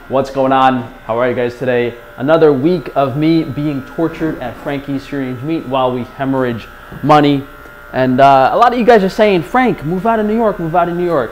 What's going on? How are you guys today? Another week of me being tortured at Frankie's Strange Meat while we hemorrhage money. And a lot of you guys are saying, Frank, move out of New York, move out of New York.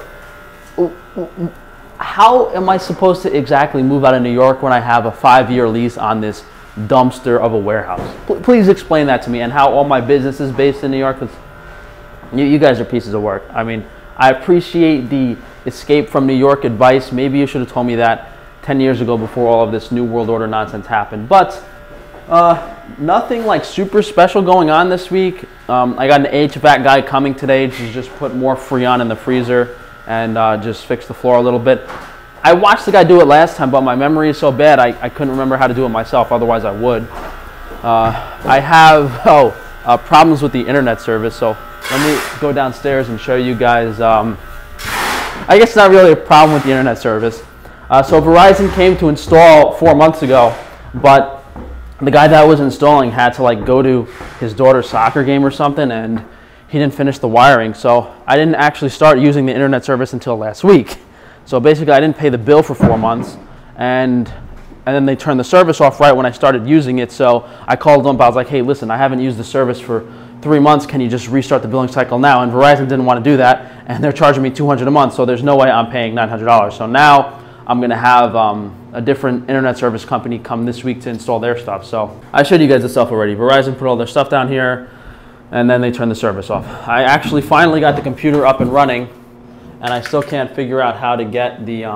How am I supposed to exactly move out of New York when I have a 5-year lease on this dumpster of a warehouse? Please explain that to me, and how all my business is based in New York. You guys are pieces of work. I mean, I appreciate the escape from New York advice. Maybe you should have told me that 10 years ago before all of this New World Order nonsense happened. But nothing like super special going on this week. I got an HVAC guy coming today to just put more Freon in the freezer and just fix the floor a little bit. I watched the guy do it last time, but my memory is so bad I couldn't remember how to do it myself, otherwise I would. I have problems with the internet service, so let me go downstairs and show you guys. I guess it's not really a problem with the internet service. So Verizon came to install 4 months ago, but the guy that was installing had to like go to his daughter's soccer game or something, and he didn't finish the wiring. So I didn't actually start using the internet service until last week. So basically I didn't pay the bill for 4 months, and then they turned the service off right when I started using it. So I called them up. I was like, hey, listen, I haven't used the service for 3 months. Can you just restart the billing cycle now? And Verizon didn't want to do that, and they're charging me $200 a month. So there's no way I'm paying $900. So now I'm going to have a different internet service company come this week to install their stuff. So I showed you guys the stuff already. Verizon put all their stuff down here, and then they turned the service off. I actually finally got the computer up and running, and I still can't figure out how to get the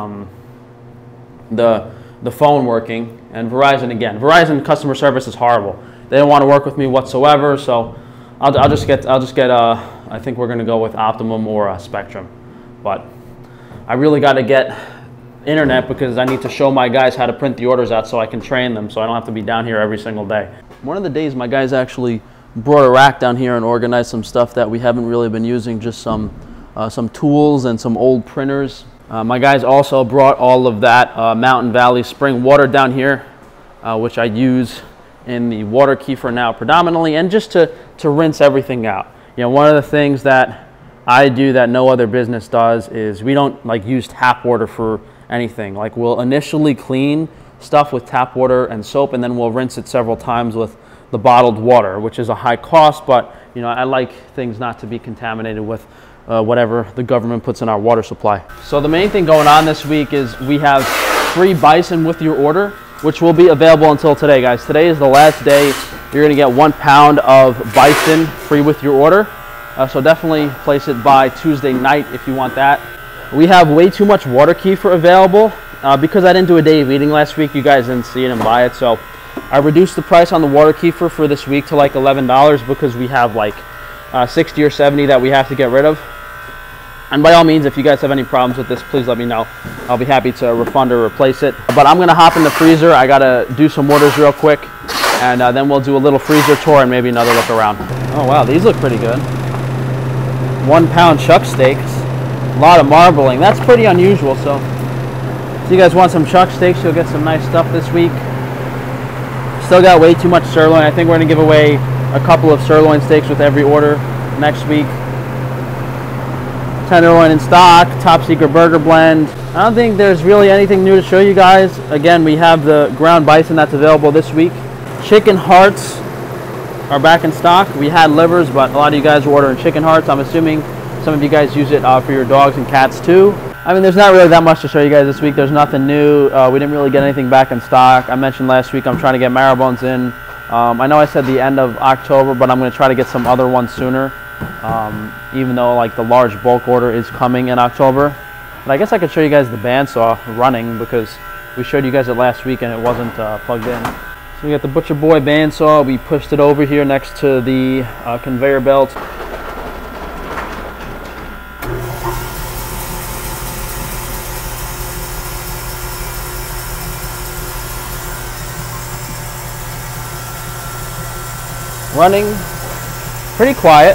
phone working. And Verizon, again, Verizon customer service is horrible. They don't want to work with me whatsoever. So I'll just get I think we're going to go with Optimum or Spectrum. But I really got to get internet because I need to show my guys how to print the orders out so I can train them, so I don't have to be down here every single day. One of the days my guys actually brought a rack down here and organized some stuff that we haven't really been using, just some tools and some old printers. My guys also brought all of that Mountain Valley spring water down here, which I use in the water kefir now predominantly, and just to rinse everything out. You know, one of the things that I do that no other business does is we don't like use tap water for anything. Like, we'll initially clean stuff with tap water and soap, and then we'll rinse it several times with the bottled water, which is a high cost, but you know, I like things not to be contaminated with whatever the government puts in our water supply. So the main thing going on this week is we have free bison with your order, which will be available until today, guys. Today is the last day. You're gonna get 1 pound of bison free with your order. So definitely place it by Tuesday night if you want that. We have way too much water kefir available because I didn't do a day of eating last week. You guys didn't see it and buy it, so I reduced the price on the water kefir for this week to like $11 because we have like 60 or 70 that we have to get rid of. And by all means, if you guys have any problems with this, please let me know. I'll be happy to refund or replace it. But I'm gonna hop in the freezer. I gotta do some orders real quick, and then we'll do a little freezer tour and maybe another look around. Oh wow, these look pretty good. 1 pound chuck steaks. A lot of marbling. That's pretty unusual. So if you guys want some chuck steaks, you'll get some nice stuff this week. Still got way too much sirloin. I think we're going to give away a couple of sirloin steaks with every order next week. Tenderloin in stock, top secret burger blend. I don't think there's really anything new to show you guys. Again, we have the ground bison that's available this week. Chicken hearts are back in stock. We had livers, but a lot of you guys are ordering chicken hearts. I'm assuming some of you guys use it for your dogs and cats too. I mean, there's not really that much to show you guys this week. There's nothing new. We didn't really get anything back in stock. I mentioned last week I'm trying to get marrow bones in. I know I said the end of October, but I'm going to try to get some other ones sooner, even though like the large bulk order is coming in October. But I guess I could show you guys the bandsaw running because we showed you guys it last week and it wasn't plugged in. So we got the Butcher Boy bandsaw. We pushed it over here next to the conveyor belt. Running pretty quiet.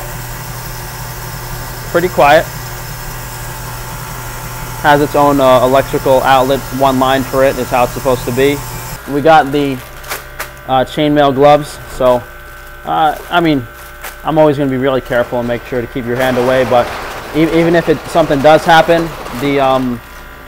Has its own electrical outlet. One line for it is how it's supposed to be. We got the chainmail gloves, so I mean, I'm always going to be really careful and make sure to keep your hand away, but even if something does happen,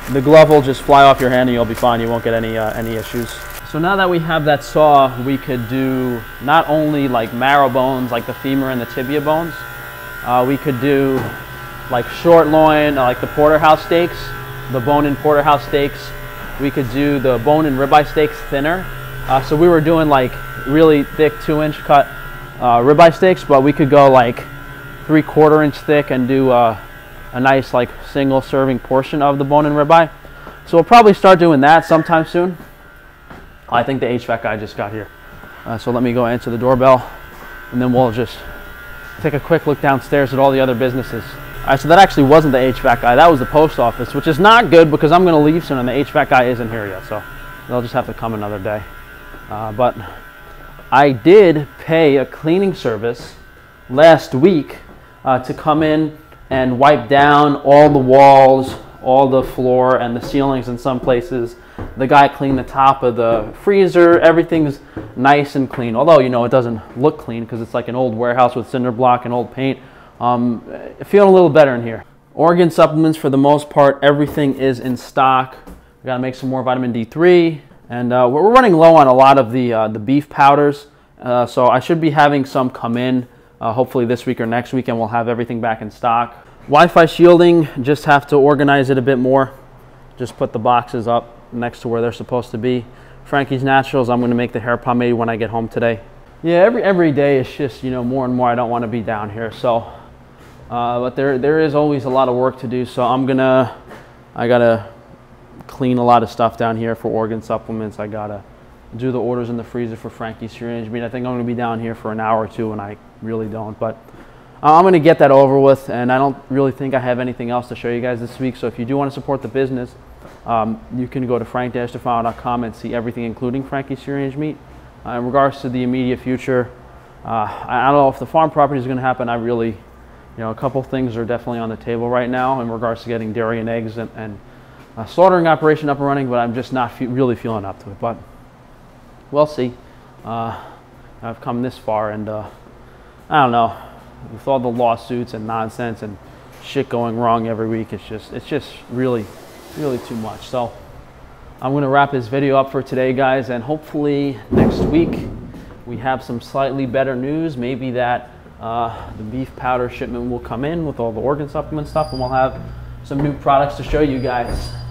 the glove will just fly off your hand and you'll be fine. You won't get any issues. So now that we have that saw, we could do not only like marrow bones, like the femur and the tibia bones, we could do like short loin, like the porterhouse steaks, the bone-in porterhouse steaks. We could do the bone and ribeye steaks thinner. So we were doing like really thick 2-inch cut ribeye steaks, but we could go like 3/4 inch thick and do a nice like single serving portion of the bone and ribeye. So we'll probably start doing that sometime soon. I think the HVAC guy just got here. So let me go answer the doorbell and then we'll just take a quick look downstairs at all the other businesses. All right, so that actually wasn't the HVAC guy, that was the post office, which is not good because I'm gonna leave soon and the HVAC guy isn't here yet, so they'll just have to come another day. But I did pay a cleaning service last week to come in and wipe down all the walls, all the floor and the ceilings in some places. The guy cleaned the top of the freezer. Everything's nice and clean. Although, you know, it doesn't look clean because it's like an old warehouse with cinder block and old paint. Feeling a little better in here. Organ supplements, for the most part, everything is in stock. We gotta make some more vitamin D3. And we're running low on a lot of the beef powders. So I should be having some come in hopefully this week or next week, and we'll have everything back in stock. Wi-Fi shielding, just have to organize it a bit more. Just put the boxes up next to where they're supposed to be. Frankie's Naturals, I'm gonna make the hair pomade when I get home today. Yeah, every day it's just, you know, more and more I don't want to be down here. So, but there is always a lot of work to do. So I gotta clean a lot of stuff down here for organ supplements. I gotta do the orders in the freezer for Frankie's syringe. I mean, I think I'm gonna be down here for an hour or two, and I really don't. But I'm gonna get that over with, and I don't really think I have anything else to show you guys this week. So if you do want to support the business, you can go to frank-defano.com and see everything, including Frankie's syringe meat. In regards to the immediate future, I don't know if the farm property is going to happen. I really, you know, a couple things are definitely on the table right now in regards to getting dairy and eggs and slaughtering operation up and running, but I'm just not really feeling up to it. But we'll see. I've come this far, and I don't know. With all the lawsuits and nonsense and shit going wrong every week, it's just really too much. So I'm going to wrap this video up for today, guys, and hopefully next week we have some slightly better news. Maybe that the beef powder shipment will come in with all the organ supplement stuff, and we'll have some new products to show you guys.